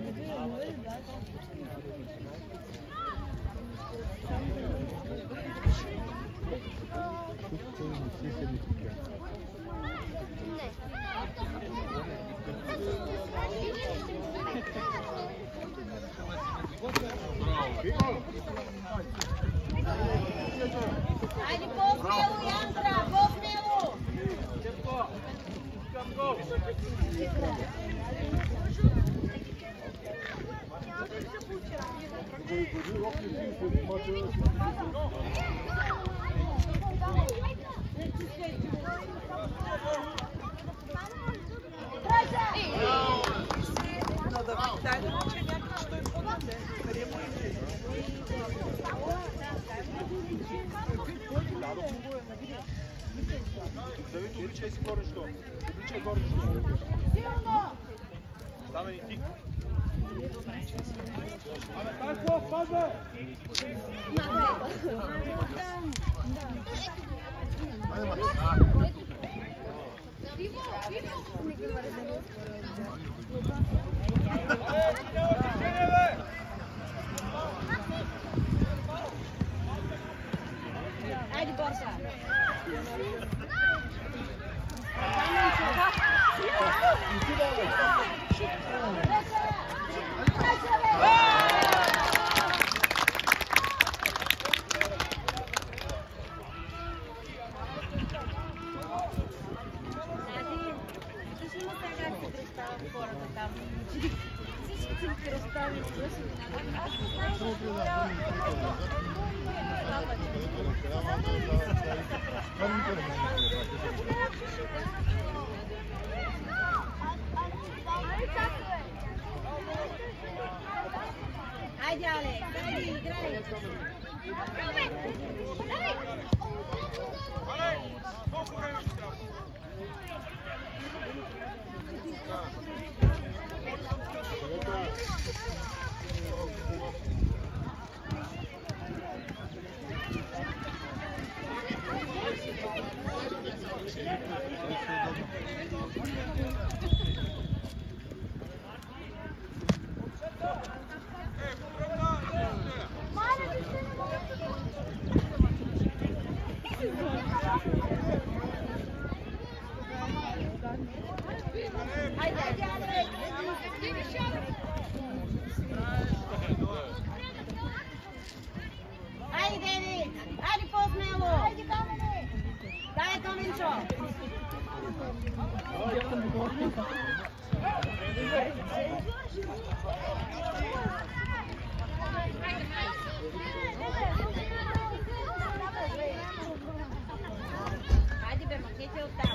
Айде по-смело, Яндра, по-смело! Увличай си горнищо. Увличай горнищо. Стане и ти. Абе, Танко, пазе! Айде, Борса! Айде, Алекс, айде, играй! Айде, Девид! Айде по-смело! Айде, Камене! Дай, Каменчо! Айде, бе, макете оттам!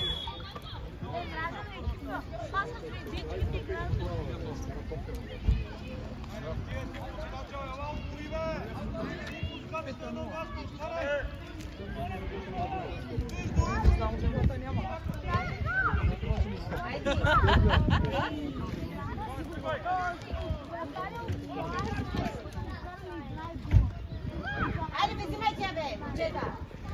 Айде, бе, взимайте я, бе, момчета!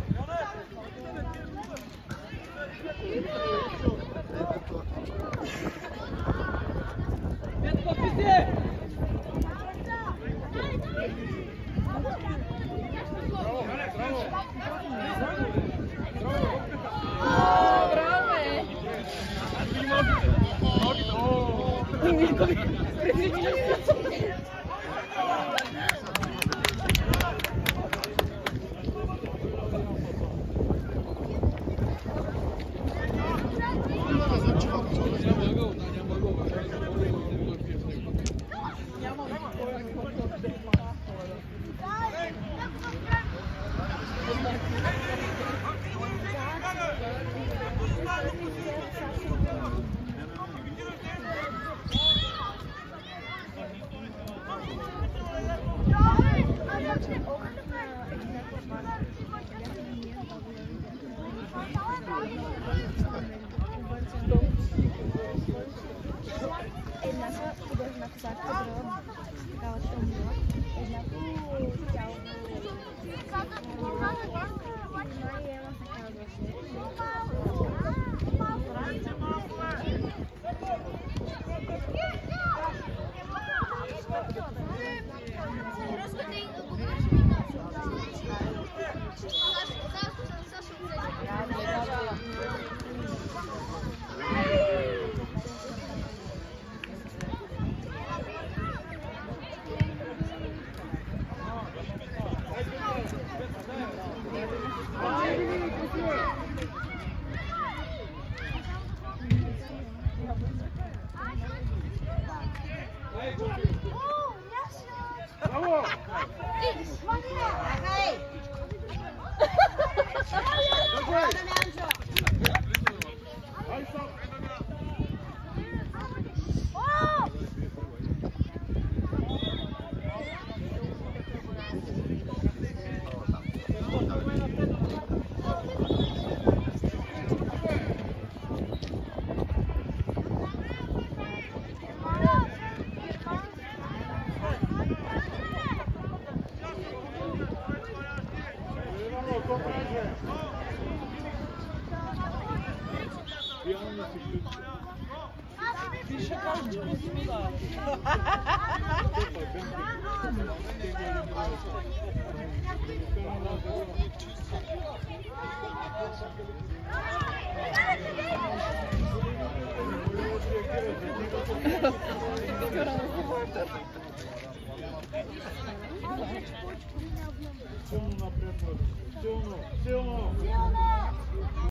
Петко, писи! Едната художна посадка била такава тъмна, едната цяло Ема се казваше. Bravo! Čakaj! Držaj! Damjančo! Aj sam! Idemo, to pređe! Više kao svuda. Silno naprijed, silno, silno!